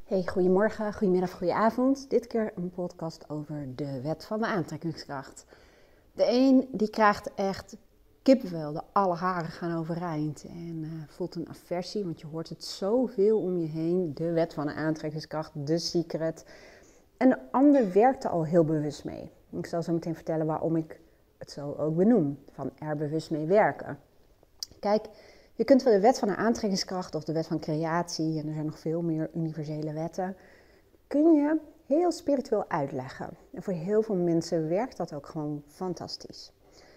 Hey, goedemorgen, goedemiddag, goedenavond. Dit keer een podcast over de wet van de aantrekkingskracht. De een die krijgt echt kippenvel, de alle haren gaan overeind en voelt een aversie, want je hoort het zoveel om je heen. De wet van de aantrekkingskracht, de secret. En de ander werkt er al heel bewust mee. Ik zal zo meteen vertellen waarom ik het zo ook benoem, van er bewust mee werken. Kijk, je kunt wel de wet van de aantrekkingskracht of de wet van creatie, en er zijn nog veel meer universele wetten, kun je heel spiritueel uitleggen. En voor heel veel mensen werkt dat ook gewoon fantastisch.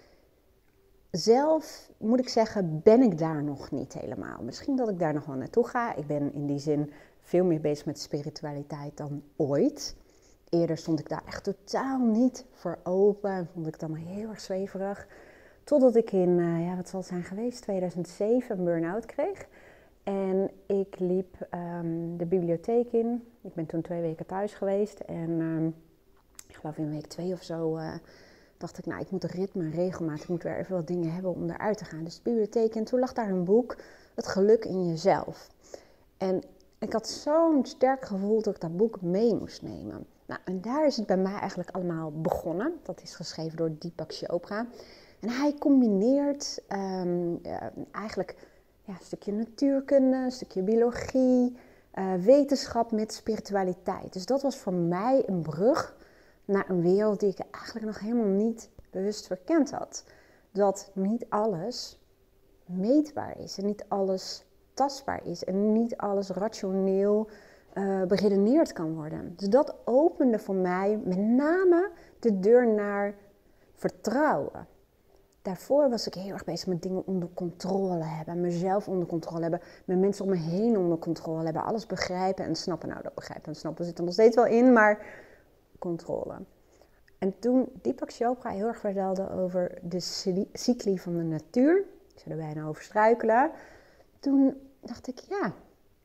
Zelf moet ik zeggen, ben ik daar nog niet helemaal. Misschien dat ik daar nog wel naartoe ga. Ik ben in die zin veel meer bezig met spiritualiteit dan ooit. Eerder stond ik daar echt totaal niet voor open en vond ik het allemaal heel erg zweverig. Totdat ik in, wat zal het zijn geweest, 2007 een burn-out kreeg. En ik liep de bibliotheek in. Ik ben toen 2 weken thuis geweest. En ik geloof in week 2 of zo dacht ik, nou, ik moet een ritme, een regelmaat. Ik moet weer even wat dingen hebben om eruit te gaan. Dus de bibliotheek in. En toen lag daar een boek, Het geluk in jezelf. En ik had zo'n sterk gevoel dat ik dat boek mee moest nemen. Nou, en daar is het bij mij eigenlijk allemaal begonnen. Dat is geschreven door Deepak Chopra. En hij combineert eigenlijk een stukje natuurkunde, een stukje biologie, wetenschap met spiritualiteit. Dus dat was voor mij een brug naar een wereld die ik eigenlijk nog helemaal niet bewust verkend had. Dat niet alles meetbaar is en niet alles tastbaar is en niet alles rationeel beredeneerd kan worden. Dus dat opende voor mij met name de deur naar vertrouwen. Daarvoor was ik heel erg bezig met dingen onder controle hebben. Mezelf onder controle hebben. Met mensen om me heen onder controle hebben. Alles begrijpen en snappen. Nou, dat begrijpen en snappen zit er nog steeds wel in, maar controle. En toen Deepak Chopra heel erg vertelde over de cycli van de natuur. Ik zou er bijna over struikelen. Toen dacht ik, ja,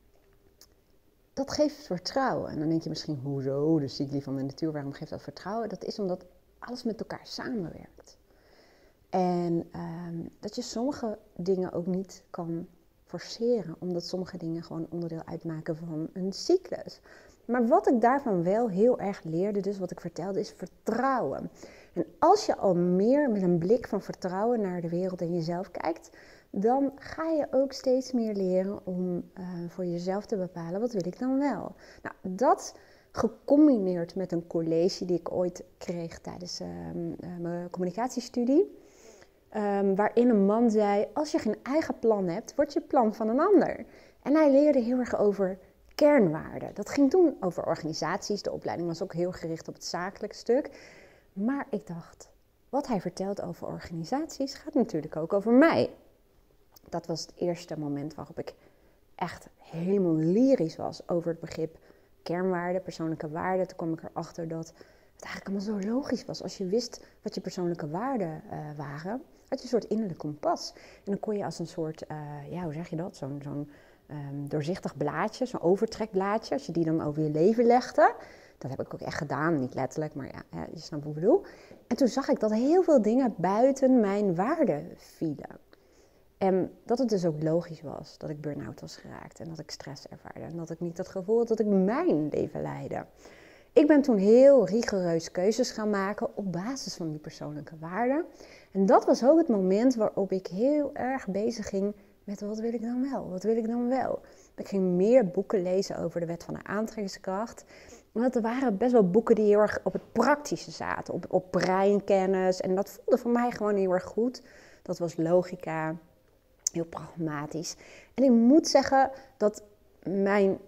dat geeft vertrouwen. En dan denk je misschien, hoezo de cycli van de natuur? Waarom geeft dat vertrouwen? Dat is omdat alles met elkaar samenwerkt. En dat je sommige dingen ook niet kan forceren, omdat sommige dingen gewoon onderdeel uitmaken van een cyclus. Maar wat ik daarvan wel heel erg leerde, dus wat ik vertelde, is vertrouwen. En als je al meer met een blik van vertrouwen naar de wereld en jezelf kijkt, dan ga je ook steeds meer leren om voor jezelf te bepalen, wat wil ik dan wel? Nou, dat gecombineerd met een college die ik ooit kreeg tijdens mijn communicatiestudie. Waarin een man zei, als je geen eigen plan hebt, wordt je plan van een ander. En hij leerde heel erg over kernwaarden. Dat ging toen over organisaties. De opleiding was ook heel gericht op het zakelijke stuk. Maar ik dacht, wat hij vertelt over organisaties gaat natuurlijk ook over mij. Dat was het eerste moment waarop ik echt helemaal lyrisch was over het begrip kernwaarden, persoonlijke waarden. Toen kwam ik erachter dat het eigenlijk allemaal zo logisch was. Als je wist wat je persoonlijke waarden waren, had je een soort innerlijk kompas. En dan kon je als een soort, hoe zeg je dat? Zo'n doorzichtig blaadje, zo'n overtrekblaadje, als je die dan over je leven legde. Dat heb ik ook echt gedaan, niet letterlijk, maar ja, je snapt wat ik bedoel. En toen zag ik dat heel veel dingen buiten mijn waarden vielen. En dat het dus ook logisch was dat ik burn-out was geraakt en dat ik stress ervaarde. En dat ik niet het gevoel had dat ik mijn leven leidde. Ik ben toen heel rigoureus keuzes gaan maken op basis van die persoonlijke waarden. En dat was ook het moment waarop ik heel erg bezig ging met wat wil ik dan wel? Wat wil ik dan wel? Ik ging meer boeken lezen over de wet van de aantrekkingskracht. Want er waren best wel boeken die heel erg op het praktische zaten, op breinkennis. En dat voelde voor mij gewoon heel erg goed. Dat was logica, heel pragmatisch. En ik moet zeggen dat mijn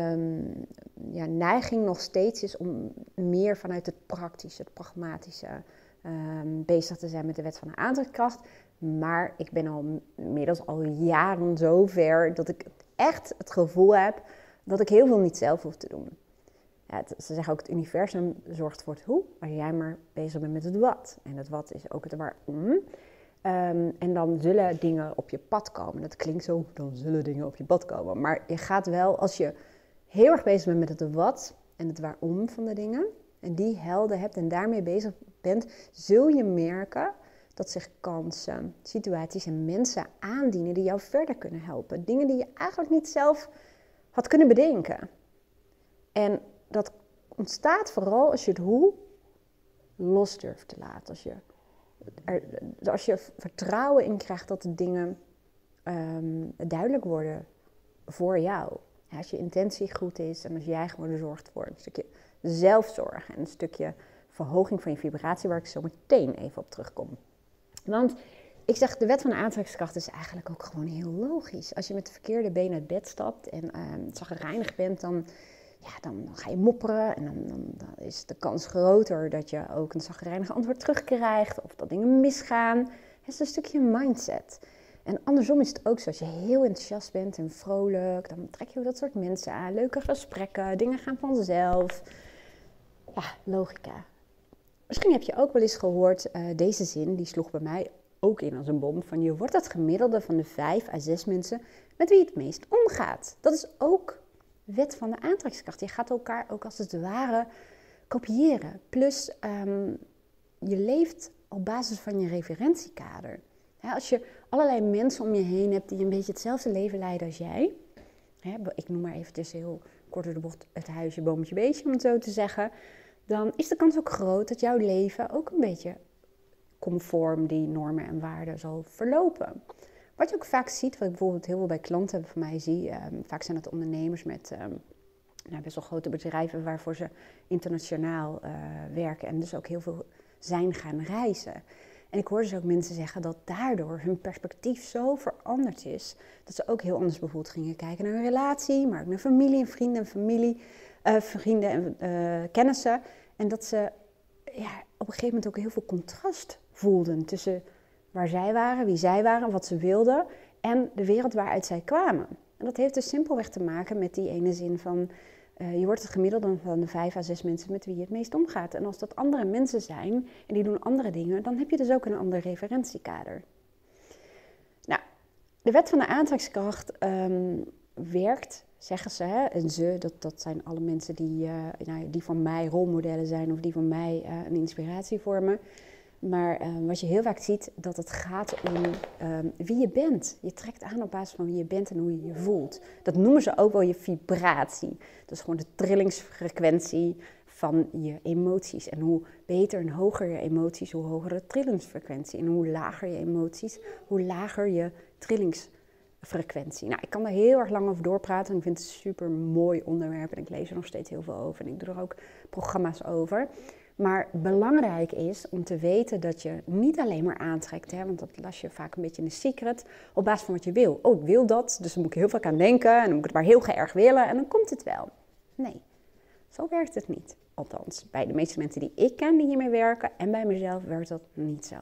neiging nog steeds is om meer vanuit het praktische, het pragmatische bezig te zijn met de wet van de aantrekkingskracht. Maar ik ben inmiddels al jaren zo ver dat ik echt het gevoel heb dat ik heel veel niet zelf hoef te doen. Ja, ze zeggen ook het universum zorgt voor het hoe, maar jij maar bezig bent met het wat. En het wat is ook het waarom. En dan zullen dingen op je pad komen. Dat klinkt zo, dan zullen dingen op je pad komen. Maar je gaat wel, als je heel erg bezig bent met het wat en het waarom van de dingen, en die helder hebt en daarmee bezig bent, zul je merken dat zich kansen, situaties en mensen aandienen die jou verder kunnen helpen. Dingen die je eigenlijk niet zelf had kunnen bedenken. En dat ontstaat vooral als je het hoe los durft te laten. Als je vertrouwen in krijgt dat de dingen duidelijk worden voor jou. Ja, als je intentie goed is en als jij gewoon zorgt voor een stukje zelfzorg en een stukje verhoging van je vibratie, waar ik zo meteen even op terugkom. Want ik zeg, de wet van de aantrekkingskracht is eigenlijk ook gewoon heel logisch. Als je met de verkeerde benen uit bed stapt en chagrijnig bent, dan ga je mopperen en dan is de kans groter dat je ook een chagrijnig antwoord terugkrijgt of dat dingen misgaan. Het is een stukje mindset. En andersom is het ook zo, als je heel enthousiast bent en vrolijk, dan trek je dat soort mensen aan, leuke gesprekken, dingen gaan vanzelf. Ja, logica. Misschien heb je ook wel eens gehoord, deze zin, die sloeg bij mij ook in als een bom, van je wordt het gemiddelde van de 5 à 6 mensen met wie je het meest omgaat. Dat is ook wet van de aantrekkingskracht. Je gaat elkaar ook als het ware kopiëren. Plus, je leeft op basis van je referentiekader. Ja, als je allerlei mensen om je heen hebt die een beetje hetzelfde leven leiden als jij. Ik noem maar eventjes heel kort door de bocht het huisje, boompje, beestje, om het zo te zeggen. Dan is de kans ook groot dat jouw leven ook een beetje conform die normen en waarden zal verlopen. Wat je ook vaak ziet, wat ik bijvoorbeeld heel veel bij klanten van mij zie, vaak zijn het ondernemers met best wel grote bedrijven waarvoor ze internationaal werken en dus ook heel veel zijn gaan reizen. En ik hoor dus ook mensen zeggen dat daardoor hun perspectief zo veranderd is, dat ze ook heel anders bijvoorbeeld gingen kijken naar hun relatie, maar ook naar familie en vrienden en kennissen. En dat ze op een gegeven moment ook heel veel contrast voelden tussen waar zij waren, wie zij waren, wat ze wilden en de wereld waaruit zij kwamen. En dat heeft dus simpelweg te maken met die ene zin van je wordt het gemiddelde van de 5 à 6 mensen met wie je het meest omgaat. En als dat andere mensen zijn en die doen andere dingen, dan heb je dus ook een ander referentiekader. Nou, de wet van de aantrekkingskracht werkt, zeggen ze, en dat zijn alle mensen die van mij rolmodellen zijn of die van mij een inspiratie vormen. Maar wat je heel vaak ziet, dat het gaat om wie je bent. Je trekt aan op basis van wie je bent en hoe je je voelt. Dat noemen ze ook wel je vibratie. Dat is gewoon de trillingsfrequentie van je emoties. En hoe beter en hoger je emoties, hoe hoger de trillingsfrequentie. En hoe lager je emoties, hoe lager je trillingsfrequentie. Nou, ik kan er heel erg lang over doorpraten. Ik vind het een super mooi onderwerp en ik lees er nog steeds heel veel over. En ik doe er ook programma's over. Maar belangrijk is om te weten dat je niet alleen maar aantrekt, want dat las je vaak een beetje in de secret, op basis van wat je wil. Oh, ik wil dat, dus dan moet ik heel vaak aan denken en dan moet ik het maar heel erg willen en dan komt het wel. Nee, zo werkt het niet. Althans, bij de meeste mensen die ik ken die hiermee werken en bij mezelf werkt dat niet zo.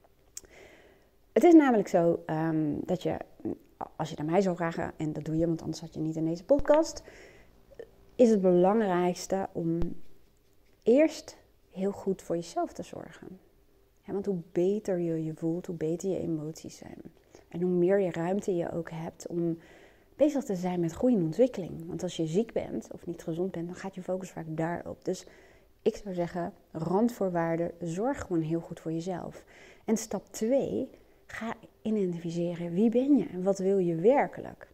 Het is namelijk zo dat je, als je naar mij zou vragen, en dat doe je, want anders had je niet in deze podcast, is het belangrijkste om eerst heel goed voor jezelf te zorgen. Ja, want hoe beter je je voelt, hoe beter je emoties zijn. En hoe meer je ruimte je ook hebt om bezig te zijn met groei en ontwikkeling. Want als je ziek bent of niet gezond bent, dan gaat je focus vaak daarop. Dus ik zou zeggen, randvoorwaarden, zorg gewoon heel goed voor jezelf. En stap 2, ga identificeren wie ben je en wat wil je werkelijk.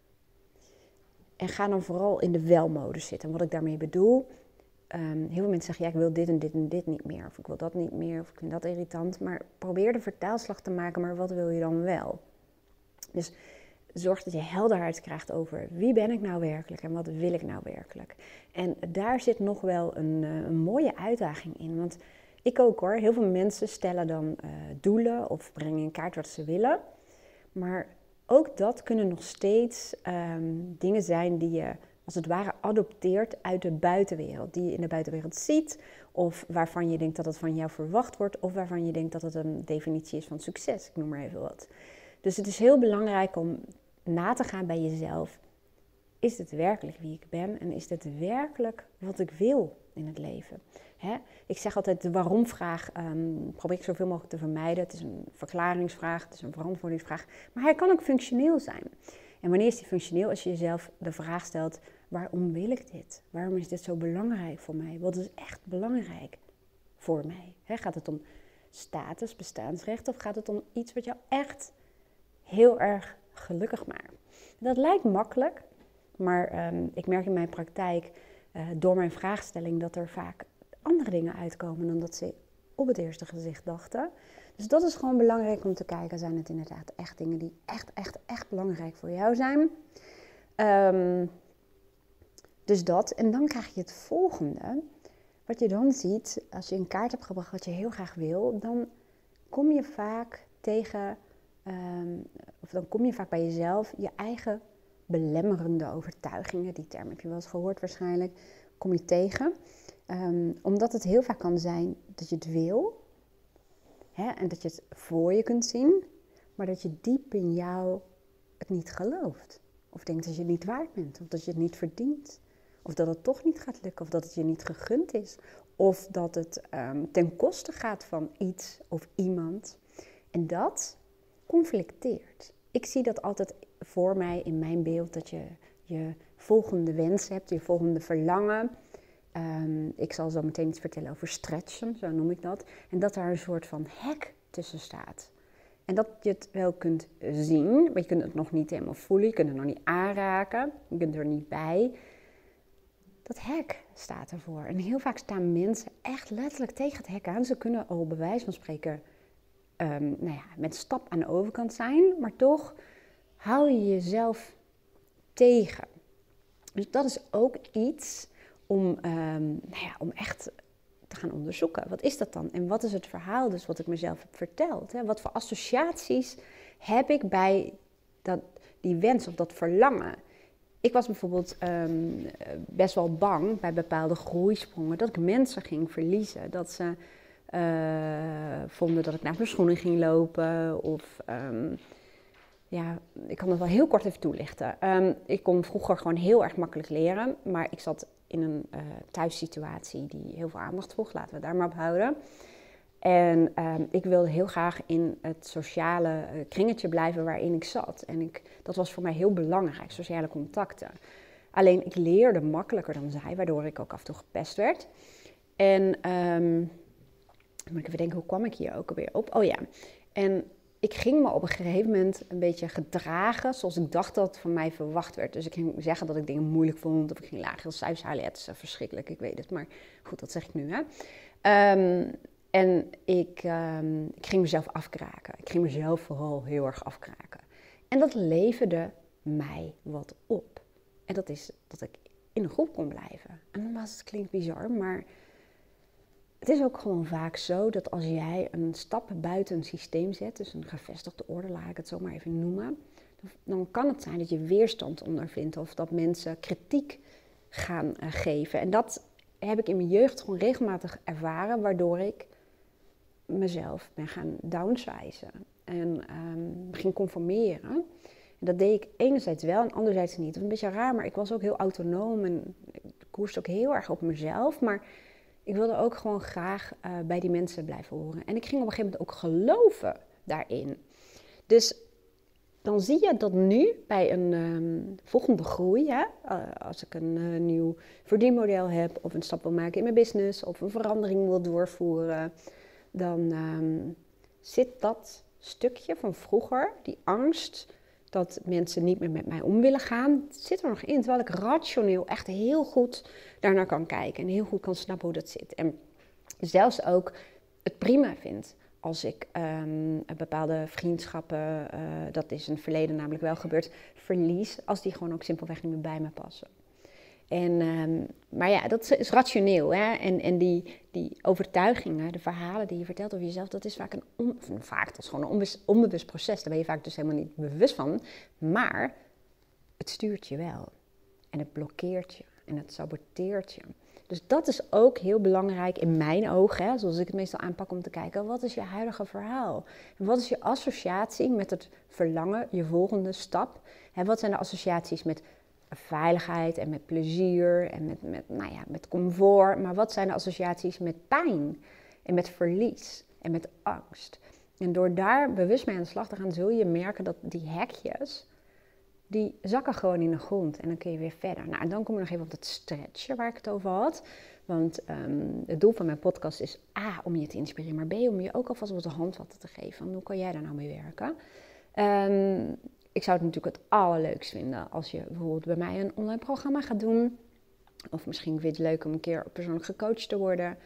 En ga dan vooral in de welmodus zitten. En wat ik daarmee bedoel, heel veel mensen zeggen, ja, ik wil dit en dit en dit niet meer. Of ik wil dat niet meer, of ik vind dat irritant. Maar probeer de vertaalslag te maken, maar wat wil je dan wel? Dus zorg dat je helderheid krijgt over wie ben ik nou werkelijk en wat wil ik nou werkelijk. En daar zit nog wel een mooie uitdaging in. Want ik ook hoor, heel veel mensen stellen dan doelen of brengen in kaart wat ze willen. Maar ook dat kunnen nog steeds dingen zijn die je als het ware adopteert uit de buitenwereld. Die je in de buitenwereld ziet of waarvan je denkt dat het van jou verwacht wordt of waarvan je denkt dat het een definitie is van succes. Ik noem maar even wat. Dus het is heel belangrijk om na te gaan bij jezelf. Is dit werkelijk wie ik ben en is dit werkelijk wat ik wil in het leven? Ik zeg altijd de waarom-vraag probeer ik zoveel mogelijk te vermijden. Het is een verklaringsvraag, het is een verantwoordingsvraag. Maar hij kan ook functioneel zijn. En wanneer is die functioneel? Als je jezelf de vraag stelt, waarom wil ik dit? Waarom is dit zo belangrijk voor mij? Wat is echt belangrijk voor mij? Gaat het om status, bestaansrecht of gaat het om iets wat jou echt heel erg gelukkig maakt? Dat lijkt makkelijk, maar ik merk in mijn praktijk door mijn vraagstelling dat er vaak andere dingen uitkomen dan dat ze op het eerste gezicht dachten. Dus dat is gewoon belangrijk om te kijken. Zijn het inderdaad echt dingen die echt belangrijk voor jou zijn? Dus dat. En dan krijg je het volgende. Wat je dan ziet, als je een kaart hebt gebracht wat je heel graag wil, dan kom je vaak tegen, of dan kom je vaak bij jezelf je eigen belemmerende overtuigingen. Die term heb je wel eens gehoord waarschijnlijk. Kom je tegen. Omdat het heel vaak kan zijn dat je het wil. Hè, en dat je het voor je kunt zien. Maar dat je diep in jou het niet gelooft. Of denkt dat je het niet waard bent. Of dat je het niet verdient. Of dat het toch niet gaat lukken. Of dat het je niet gegund is. Of dat het ten koste gaat van iets of iemand. En dat conflicteert. Ik zie dat altijd voor mij in mijn beeld. Dat je je volgende wens hebt. Je volgende verlangen. Ik zal zo meteen iets vertellen over stretchen. Zo noem ik dat. En dat daar een soort van hek tussen staat. En dat je het wel kunt zien. Maar je kunt het nog niet helemaal voelen. Je kunt het nog niet aanraken. Je kunt er niet bij. Dat hek staat ervoor. En heel vaak staan mensen echt letterlijk tegen het hek aan. Ze kunnen al bij wijze van spreken met stap aan de overkant zijn. Maar toch hou je jezelf tegen. Dus dat is ook iets om echt te gaan onderzoeken. Wat is dat dan? En wat is het verhaal dus wat ik mezelf heb verteld? Hè? Wat voor associaties heb ik bij die wens of dat verlangen? Ik was bijvoorbeeld best wel bang bij bepaalde groeisprongen dat ik mensen ging verliezen. Dat ze vonden dat ik naar mijn schoenen ging lopen. Of ik kan dat wel heel kort even toelichten. Ik kon vroeger gewoon heel erg makkelijk leren. Maar ik zat in een thuissituatie die heel veel aandacht vroeg. Laten we het daar maar op houden. En ik wilde heel graag in het sociale kringetje blijven waarin ik zat. En dat was voor mij heel belangrijk, sociale contacten. Alleen ik leerde makkelijker dan zij, waardoor ik ook af en toe gepest werd. En moet ik even denken, hoe kwam ik hier ook alweer op? Oh ja, en ik ging me op een gegeven moment een beetje gedragen zoals ik dacht dat van mij verwacht werd. Dus ik ging zeggen dat ik dingen moeilijk vond, of ik ging lagere cijfers halen. Ja, het is verschrikkelijk, ik weet het, maar goed, dat zeg ik nu, hè. En ik ging mezelf afkraken. Ik ging mezelf vooral heel erg afkraken. En dat leverde mij wat op. En dat is dat ik in een groep kon blijven. En nogmaals, het klinkt bizar, maar het is ook gewoon vaak zo dat als jij een stap buiten een systeem zet, dus een gevestigde orde, laat ik het zo maar even noemen, dan kan het zijn dat je weerstand ondervindt of dat mensen kritiek gaan geven. En dat heb ik in mijn jeugd gewoon regelmatig ervaren, waardoor ik mezelf ben gaan downsizen en ging conformeren. En dat deed ik enerzijds wel en anderzijds niet. Dat was een beetje raar, maar ik was ook heel autonoom en ik koerste ook heel erg op mezelf. Maar ik wilde ook gewoon graag bij die mensen blijven horen. En ik ging op een gegeven moment ook geloven daarin. Dus dan zie je dat nu bij een volgende groei, hè, als ik een nieuw verdienmodel heb of een stap wil maken in mijn business of een verandering wil doorvoeren, dan zit dat stukje van vroeger, die angst dat mensen niet meer met mij om willen gaan, zit er nog in. Terwijl ik rationeel echt heel goed daarnaar kan kijken en heel goed kan snappen hoe dat zit. En zelfs ook het prima vind als ik bepaalde vriendschappen, dat is in het verleden namelijk wel gebeurd, verlies, als die gewoon ook simpelweg niet meer bij me passen. Maar ja, dat is rationeel. Hè? En die overtuigingen, de verhalen die je vertelt over jezelf, dat is vaak dat is gewoon een onbewust proces. Daar ben je vaak dus helemaal niet bewust van. Maar het stuurt je wel. En het blokkeert je. En het saboteert je. Dus dat is ook heel belangrijk in mijn ogen, hè, zoals ik het meestal aanpak, om te kijken, wat is je huidige verhaal? En wat is je associatie met het verlangen, je volgende stap? En wat zijn de associaties met veiligheid en met plezier en met comfort? Maar wat zijn de associaties met pijn en met verlies en met angst? En door daar bewust mee aan de slag te gaan, zul je merken dat die hekjes, die zakken gewoon in de grond en dan kun je weer verder. Nou, en dan kom je nog even op dat stretchen waar ik het over had. Want het doel van mijn podcast is A, om je te inspireren, maar B, om je ook alvast wat de handvatten te geven. Van hoe kan jij daar nou mee werken? Ik zou het natuurlijk het allerleukst vinden als je bijvoorbeeld bij mij een online programma gaat doen. Of misschien vind je het leuk om een keer persoonlijk gecoacht te worden.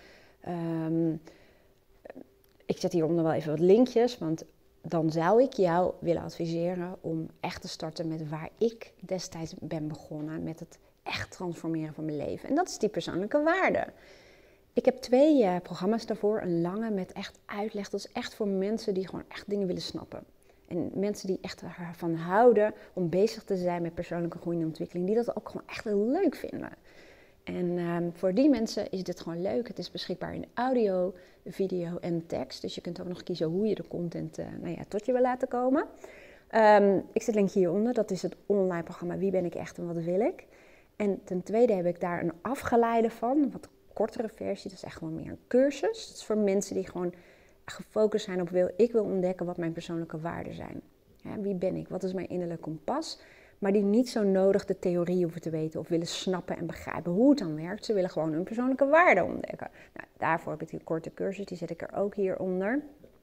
Ik zet hieronder wel even wat linkjes, want dan zou ik jou willen adviseren om echt te starten met waar ik destijds ben begonnen. Met het echt transformeren van mijn leven. En dat is die persoonlijke waarde. Ik heb 2 programma's daarvoor. Een lange met echt uitleg. Dat is echt voor mensen die gewoon echt dingen willen snappen. En mensen die echt ervan houden om bezig te zijn met persoonlijke groei en ontwikkeling. Die dat ook gewoon echt heel leuk vinden. En voor die mensen is dit gewoon leuk. Het is beschikbaar in audio, video en tekst. Dus je kunt ook nog kiezen hoe je de content tot je wil laten komen. Ik zet link hieronder. Dat is het online programma Wie ben ik echt en wat wil ik. En ten tweede heb ik daar een afgeleide van. Een wat kortere versie. Dat is echt gewoon meer een cursus. Dat is voor mensen die gewoon gefocust zijn op ik wil ontdekken wat mijn persoonlijke waarden zijn. Ja, wie ben ik? Wat is mijn innerlijke kompas? Maar die niet zo nodig de theorie hoeven te weten of willen snappen en begrijpen hoe het dan werkt. Ze willen gewoon hun persoonlijke waarden ontdekken. Nou, daarvoor heb ik die korte cursus, die zet ik er ook hieronder.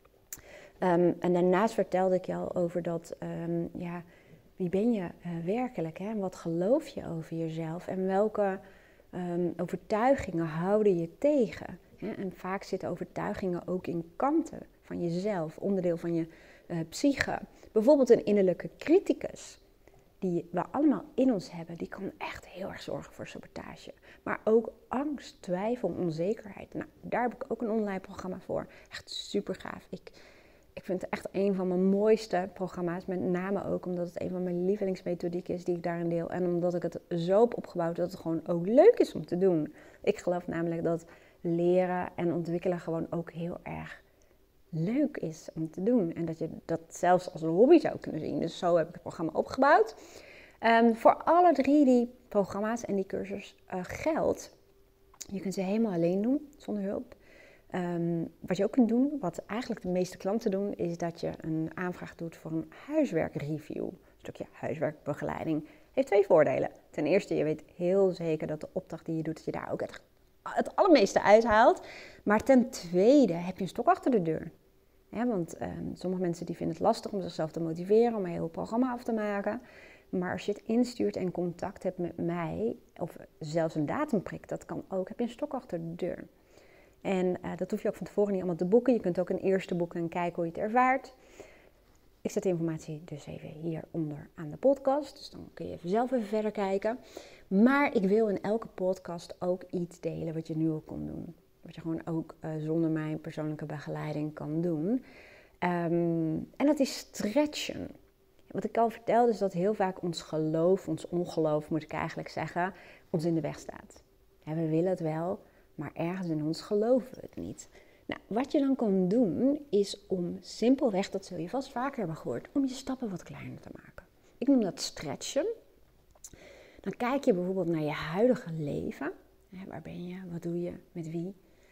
En daarnaast vertelde ik je al over dat, wie ben je werkelijk? Hè? En wat geloof je over jezelf? En welke overtuigingen houden je tegen? Hè? En vaak zitten overtuigingen ook in kanten van jezelf, onderdeel van je psyche. Bijvoorbeeld een innerlijke criticus. Die we allemaal in ons hebben, die kan echt heel erg zorgen voor sabotage. Maar ook angst, twijfel, onzekerheid. Nou, daar heb ik ook een online programma voor. Echt super gaaf. Ik vind het echt een van mijn mooiste programma's. Met name ook omdat het een van mijn lievelingsmethodieken is die ik daarin deel. En omdat ik het zo heb opgebouwd dat het gewoon ook leuk is om te doen. Ik geloof namelijk dat leren en ontwikkelen gewoon ook heel erg leuk is om te doen. En dat je dat zelfs als een hobby zou kunnen zien. Dus zo heb ik het programma opgebouwd. Voor alle 3 die programma's en die cursus geldt. Je kunt ze helemaal alleen doen, zonder hulp. Wat je ook kunt doen, wat eigenlijk de meeste klanten doen, is dat je een aanvraag doet voor een huiswerkreview. Een stukje huiswerkbegeleiding. Heeft 2 voordelen. Ten eerste, je weet heel zeker dat de opdracht die je doet, dat je daar ook het allermeeste uithaalt. Maar ten tweede heb je een stok achter de deur. Ja, want sommige mensen die vinden het lastig om zichzelf te motiveren, om een heel programma af te maken. Maar als je het instuurt en contact hebt met mij, of zelfs een datum prikt, dat kan ook, heb je een stok achter de deur. En dat hoef je ook van tevoren niet allemaal te boeken. Je kunt ook een eerste boeken en kijken hoe je het ervaart. Ik zet de informatie dus even hieronder aan de podcast. Dus dan kun je zelf even verder kijken. Maar ik wil in elke podcast ook iets delen wat je nu ook kon doen. Wat je gewoon ook zonder mijn persoonlijke begeleiding kan doen. En dat is stretchen. Wat ik al vertelde is dat heel vaak ons geloof, ons ongeloof moet ik eigenlijk zeggen, ons in de weg staat. Ja, we willen het wel, maar ergens in ons geloven we het niet. Nou, wat je dan kan doen is om simpelweg, dat zul je vast vaker hebben gehoord, om je stappen wat kleiner te maken. Ik noem dat stretchen. Dan kijk je bijvoorbeeld naar je huidige leven. Waar ben je? Wat doe je? Met wie?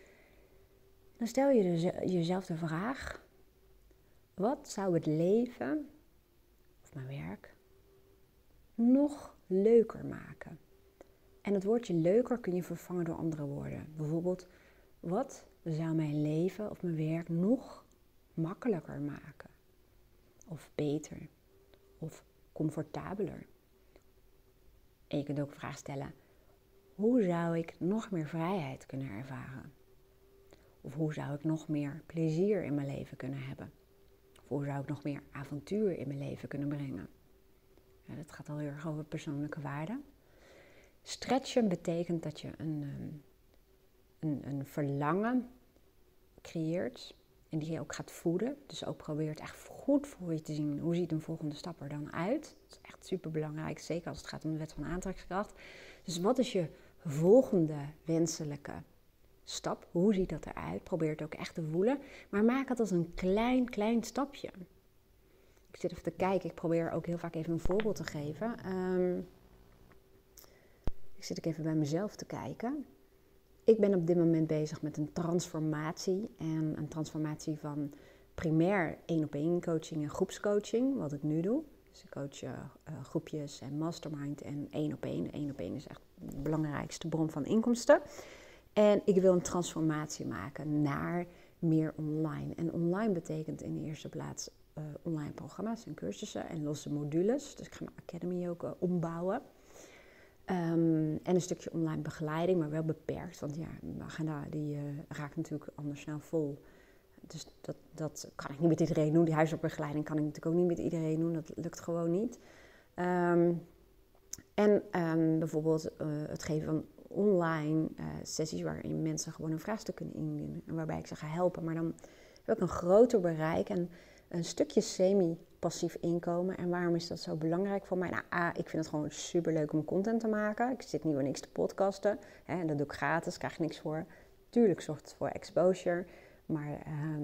Dan stel je dus jezelf de vraag, wat zou het leven, of mijn werk, nog leuker maken? En het woordje leuker kun je vervangen door andere woorden. Bijvoorbeeld, wat zou mijn leven of mijn werk nog makkelijker maken? Of beter? Of comfortabeler? En je kunt ook de vraag stellen, hoe zou ik nog meer vrijheid kunnen ervaren? Of hoe zou ik nog meer plezier in mijn leven kunnen hebben? Of hoe zou ik nog meer avontuur in mijn leven kunnen brengen? Ja, dat gaat al heel erg over persoonlijke waarden. Stretchen betekent dat je een verlangen creëert en die je ook gaat voeden. Dus ook probeert echt goed voor je te zien, hoe ziet een volgende stap er dan uit. Dat is echt super belangrijk, zeker als het gaat om de wet van aantrekkingskracht. Dus wat is je volgende wenselijke stap? Hoe ziet dat eruit? Probeer het ook echt te voelen, maar maak het als een klein stapje. Ik zit even te kijken, ik probeer ook heel vaak even een voorbeeld te geven. Ik zit ook even bij mezelf te kijken. Ik ben op dit moment bezig met een transformatie. En een transformatie van primair 1-op-1 coaching en groepscoaching, wat ik nu doe. Dus ik coach groepjes en mastermind en 1-op-1. 1-op-1 is echt de belangrijkste bron van inkomsten. En ik wil een transformatie maken naar meer online. En online betekent in de eerste plaats online programma's en cursussen en losse modules. Dus ik ga mijn academy ook ombouwen. En een stukje online begeleiding, maar wel beperkt. Want ja, mijn agenda die raakt natuurlijk anders snel vol. Dus dat kan ik niet met iedereen doen. Die huiswerkbegeleiding kan ik natuurlijk ook niet met iedereen doen. Dat lukt gewoon niet. Bijvoorbeeld het geven van online sessies waarin mensen gewoon een vraagstuk kunnen indienen. En waarbij ik ze ga helpen. Maar dan heb ik een groter bereik en een stukje semi-passief inkomen. En waarom is dat zo belangrijk voor mij? Nou, ik vind het gewoon super leuk om content te maken. Ik zit niet voor niks te podcasten. Hè, dat doe ik gratis, krijg je niks voor. Tuurlijk zorgt het voor exposure. Maar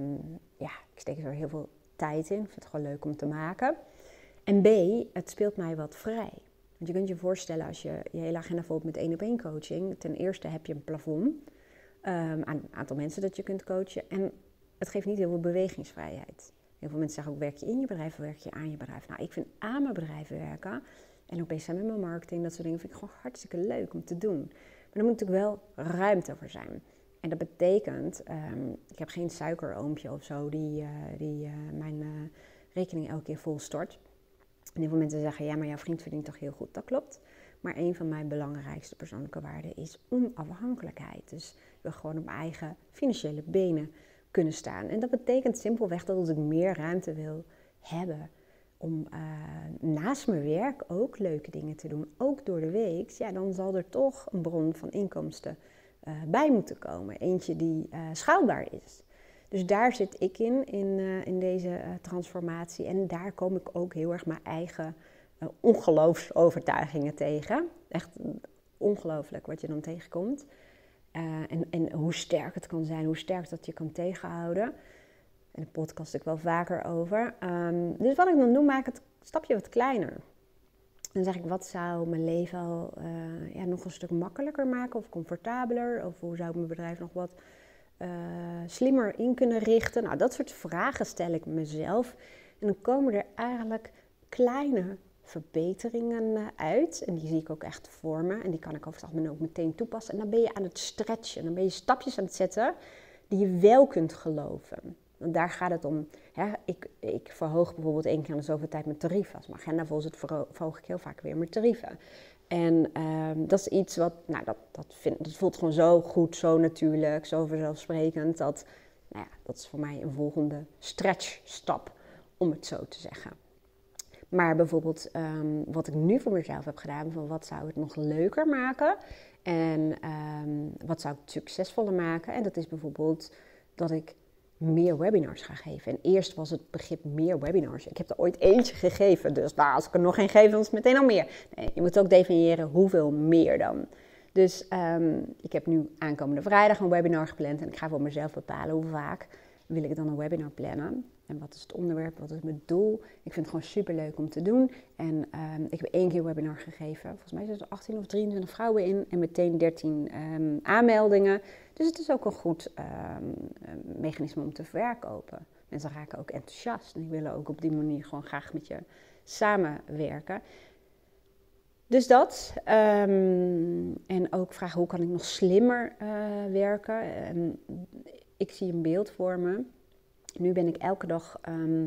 ik steek er heel veel tijd in. Ik vind het gewoon leuk om te maken. En B, het speelt mij wat vrij. Want je kunt je voorstellen als je je hele agenda volgt met 1-op-1 coaching. Ten eerste heb je een plafond aan het aantal mensen dat je kunt coachen. En het geeft niet heel veel bewegingsvrijheid. Heel veel mensen zeggen ook, werk je in je bedrijf of werk je aan je bedrijf? Nou, ik vind aan mijn bedrijf werken en ook bezig zijn met mijn marketing. Dat soort dingen vind ik gewoon hartstikke leuk om te doen. Maar er moet natuurlijk wel ruimte voor zijn. En dat betekent, ik heb geen suikeroompje of zo die mijn rekening elke keer vol stort. En heel veel mensen zeggen, ja, maar jouw vriend verdient toch heel goed. Dat klopt. Maar een van mijn belangrijkste persoonlijke waarden is onafhankelijkheid. Dus ik wil gewoon op mijn eigen financiële benen kunnen staan. En dat betekent simpelweg dat als ik meer ruimte wil hebben om naast mijn werk ook leuke dingen te doen, ook door de week, ja, dan zal er toch een bron van inkomsten bij moeten komen. Eentje die schaalbaar is. Dus daar zit ik in deze transformatie. En daar kom ik ook heel erg mijn eigen ongeloofsovertuigingen tegen. Echt ongelooflijk wat je dan tegenkomt. En hoe sterk het kan zijn, hoe sterk dat je kan tegenhouden. En de podcast ik wel vaker over. Dus wat ik dan doe, maak het stapje wat kleiner. Dan zeg ik, wat zou mijn leven al nog een stuk makkelijker maken of comfortabeler? Of hoe zou ik mijn bedrijf nog wat slimmer in kunnen richten? Nou, dat soort vragen stel ik mezelf. En dan komen er eigenlijk kleine verbeteringen uit. En die zie ik ook echt voor me. En die kan ik over het algemeen ook meteen toepassen. En dan ben je aan het stretchen. Dan ben je stapjes aan het zetten die je wel kunt geloven. Want daar gaat het om. Hè? Ik verhoog bijvoorbeeld 1 keer in de zoveel tijd mijn tarieven. Als mijn agenda vol zit, verhoog ik heel vaak weer mijn tarieven. En dat is iets wat, nou, dat voelt gewoon zo goed, zo natuurlijk, zo vanzelfsprekend. Dat is voor mij een volgende stretchstap, om het zo te zeggen. Maar bijvoorbeeld wat ik nu voor mezelf heb gedaan, van wat zou het nog leuker maken en wat zou het succesvoller maken. En dat is bijvoorbeeld dat ik meer webinars ga geven. En eerst was het begrip meer webinars. Ik heb er ooit eentje gegeven, dus als ik er nog geen geef, dan is het meteen al meer. Nee, je moet ook definiëren hoeveel meer dan. Dus ik heb nu aankomende vrijdag een webinar gepland en ik ga voor mezelf bepalen hoe vaak wil ik dan een webinar plannen. En wat is het onderwerp, wat is mijn doel? Ik vind het gewoon super leuk om te doen. En ik heb 1 keer een webinar gegeven. Volgens mij zitten er 18 of 23 vrouwen in en meteen 13 aanmeldingen. Dus het is ook een goed mechanisme om te verkopen. Mensen raken ook enthousiast en die willen ook op die manier gewoon graag met je samenwerken. Dus dat. En ook vragen, hoe kan ik nog slimmer werken? Ik zie een beeld voor me. Nu ben ik elke dag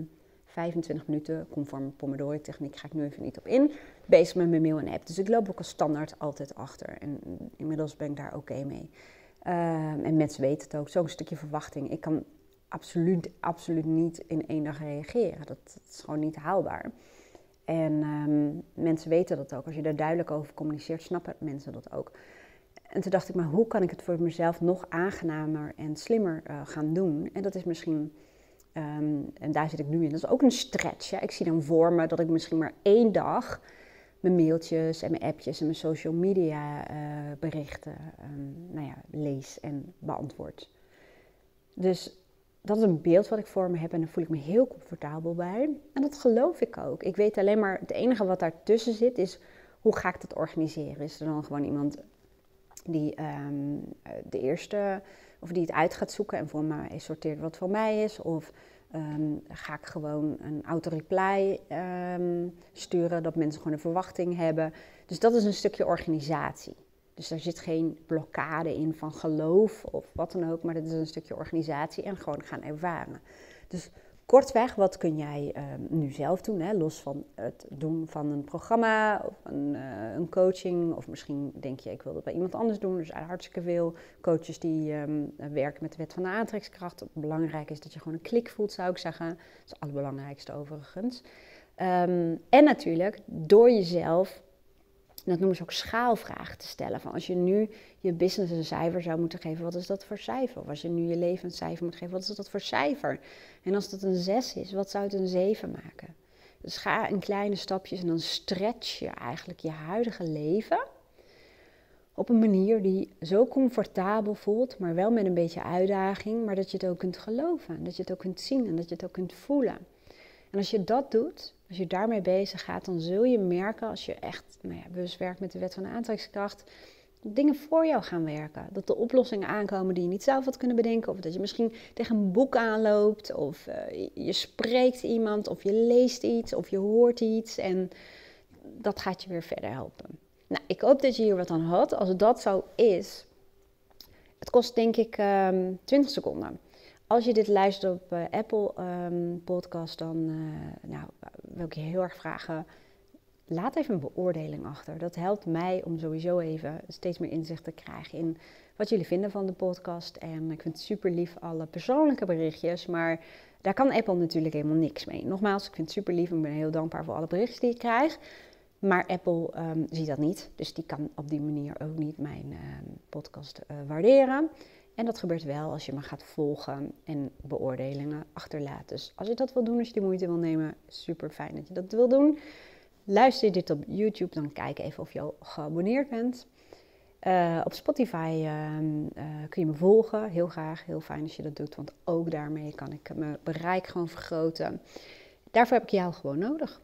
25 minuten, conform Pomodoro-techniek, ga ik nu even niet op in, bezig met mijn mail en app. Dus ik loop ook als standaard altijd achter. En inmiddels ben ik daar oké mee. En mensen weten het ook, zo'n stukje verwachting. Ik kan absoluut niet in 1 dag reageren. Dat is gewoon niet haalbaar. En mensen weten dat ook. Als je daar duidelijk over communiceert, snappen mensen dat ook. En toen dacht ik, maar hoe kan ik het voor mezelf nog aangenamer en slimmer gaan doen? En dat is misschien, en daar zit ik nu in, dat is ook een stretch. Ja? Ik zie dan voor me dat ik misschien maar 1 dag mijn mailtjes en mijn appjes en mijn social media berichten lees en beantwoord. Dus dat is een beeld wat ik voor me heb en daar voel ik me heel comfortabel bij. En dat geloof ik ook. Ik weet alleen maar, het enige wat daartussen zit is, hoe ga ik dat organiseren? Is er dan gewoon iemand die de eerste, of die het uit gaat zoeken en voor mij sorteert wat voor mij is? Of ga ik gewoon een auto-reply sturen, dat mensen gewoon een verwachting hebben? Dus dat is een stukje organisatie. Dus daar zit geen blokkade in van geloof of wat dan ook, maar dat is een stukje organisatie en gewoon gaan ervaren. Dus Kortweg, wat kun jij nu zelf doen, hè? Los van het doen van een programma of een coaching. Of misschien denk je, ik wil dat bij iemand anders doen. Er zijn hartstikke veel coaches die werken met de wet van de aantrekkingskracht. Belangrijk is dat je gewoon een klik voelt, zou ik zeggen. Dat is het allerbelangrijkste overigens. En natuurlijk door jezelf, dat noemen ze ook schaalvragen te stellen. Van als je nu je business een cijfer zou moeten geven, wat is dat voor cijfer? Of als je nu je leven een cijfer moet geven, wat is dat voor cijfer? En als dat een 6 is, wat zou het een 7 maken? Dus ga in kleine stapjes en dan stretch je eigenlijk je huidige leven op een manier die zo comfortabel voelt, maar wel met een beetje uitdaging, maar dat je het ook kunt geloven, dat je het ook kunt zien en dat je het ook kunt voelen. En als je dat doet, als je daarmee bezig gaat, dan zul je merken, als je echt bewust werkt met de wet van de aantrekkingskracht, dat dingen voor jou gaan werken. Dat de oplossingen aankomen die je niet zelf had kunnen bedenken. Of dat je misschien tegen een boek aanloopt, of je spreekt iemand, of je leest iets, of je hoort iets. En dat gaat je weer verder helpen. Nou, ik hoop dat je hier wat aan had. Als dat zo is, het kost denk ik 20 seconden. Als je dit luistert op Apple Podcast, dan wil ik je heel erg vragen, laat even een beoordeling achter. Dat helpt mij om sowieso even steeds meer inzicht te krijgen in wat jullie vinden van de podcast. En ik vind het super lief, alle persoonlijke berichtjes, maar daar kan Apple natuurlijk helemaal niks mee. Nogmaals, ik vind het super lief en ik ben heel dankbaar voor alle berichtjes die ik krijg. Maar Apple ziet dat niet, dus die kan op die manier ook niet mijn podcast waarderen. En dat gebeurt wel als je me gaat volgen en beoordelingen achterlaat. Dus als je dat wil doen, als je die moeite wil nemen, super fijn dat je dat wil doen. Luister je dit op YouTube, dan kijk even of je al geabonneerd bent. Op Spotify kun je me volgen, heel graag, heel fijn als je dat doet. Want ook daarmee kan ik mijn bereik gewoon vergroten. Daarvoor heb ik jou gewoon nodig.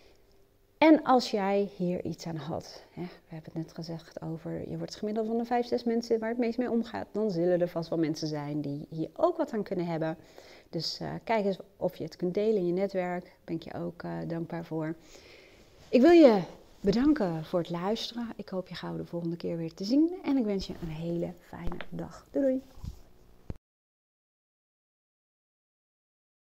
En als jij hier iets aan had, we hebben het net gezegd over, je wordt gemiddeld van de 5, 6 mensen waar het meest mee omgaat, dan zullen er vast wel mensen zijn die hier ook wat aan kunnen hebben. Dus kijk eens of je het kunt delen in je netwerk, daar ben ik je ook dankbaar voor. Ik wil je bedanken voor het luisteren. Ik hoop je gauw de volgende keer weer te zien en ik wens je een hele fijne dag. Doei doei!